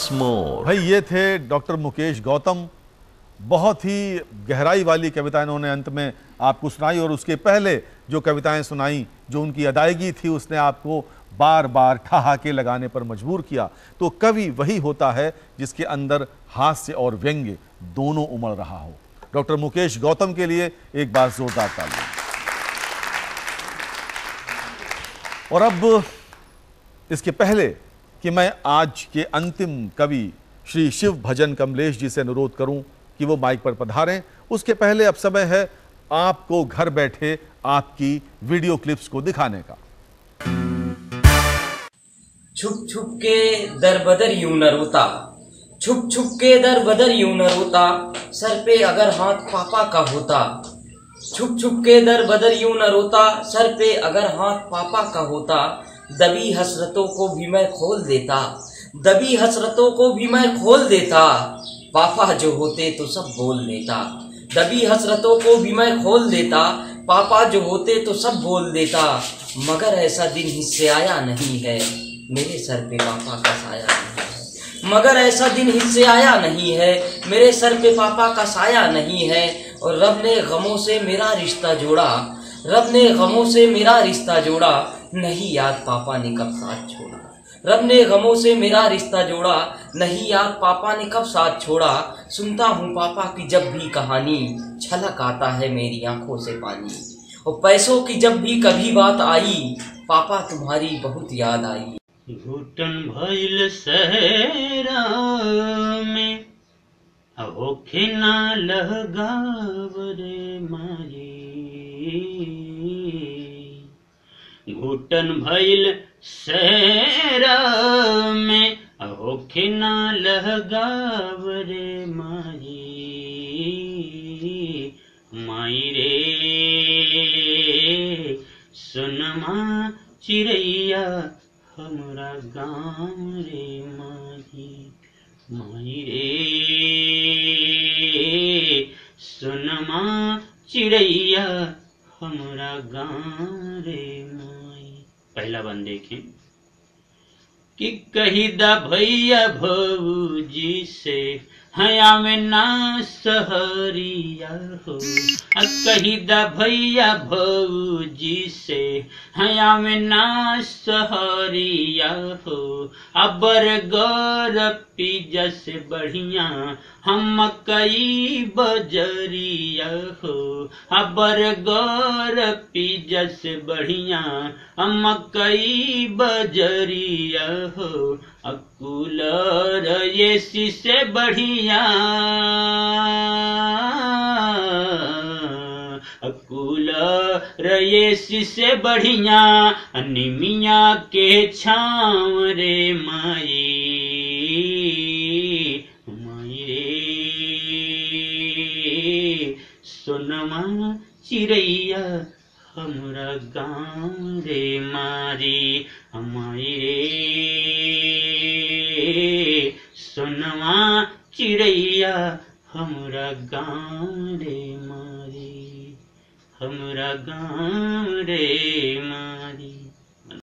once more. भाई ये थे डॉक्टर मुकेश गौतम। बहुत ही गहराई वाली कविता इन्होंने अंत में आपको सुनाई, और उसके पहले जो कविताएं सुनाई, जो उनकी अदायगी थी, उसने आपको बार बार ठहाके लगाने पर मजबूर किया। तो कवि वही होता है जिसके अंदर हास्य और व्यंग्य दोनों उमड़ रहा हो। डॉक्टर मुकेश गौतम के लिए एक बार जोरदार तालियां। और अब इसके पहले कि मैं आज के अंतिम कवि श्री शिव भजन कमलेश जी से अनुरोध करूं कि वो माइक पर पधारें, उसके पहले अब समय है आपको घर बैठे आपकी वीडियो क्लिप्स को दिखाने का। छुप छुप के दर बदर यूं न रोता, छुप छुप के दर बदर यूं न रोता, सर पे अगर हाथ पापा का होता। छुप छुप के दर बदर यूं न रोता, सर पे अगर हाथ पापा का होता। दबी हसरतों को भी मैं खोल देता, दबी हसरतों को भी मैं खोल देता। पापा जो होते तो सब बोल देता, दबी हसरतों को भी मैं खोल देता। पापा जो होते तो सब बोल देता। मगर ऐसा दिन हिस्से आया नहीं है, मेरे सर पे पापा का साया नहीं है। मगर ऐसा दिन हिस्से आया नहीं है, मेरे सर पे पापा का साया नहीं है। और रब ने गमों से मेरा रिश्ता जोड़ा, रब ने गमों से मेरा रिश्ता जोड़ा। नहीं याद पापा ने कब साथ छोड़ा, रब ने गमों से मेरा रिश्ता जोड़ा। नहीं याद पापा ने कब साथ छोड़ा। सुनता हूँ पापा की जब भी कहानी, छलक आता है मेरी आंखों से पानी। और पैसों की जब भी कभी बात आई, पापा तुम्हारी बहुत याद आई। घुटन भइल सहरा में होखे ना लगाव रे माई। घुटन भइल सहरा में होखे ना लगाव रे माई। माई रे सुनमा चिड़ैया हमरा गाँव रे माई। माई रे सुनमा चिड़ैया हमरा गाँव रे माई। पहला बंद देखें कि कही दा भैया भौजी से हया में ना सहरिया हो। कही दा भैया भौजी से हया में ना सहरिया हो। अबर गौर पिजा से बढ़िया हम मकई बजरिया हो। अबर गौर पिजा से बढ़िया हम मकई बजरिया हो। कूलर एसी से बढ़िया, कूलर एसी से बढ़िया निमिया के छाँव रे माई। माई रे सोनमा चिड़ैया हमरा गाँव रे मारी। माई रे सोनमा चिड़ैया हमरा गाँव रे मारी, हमरा गाँव रे मारी।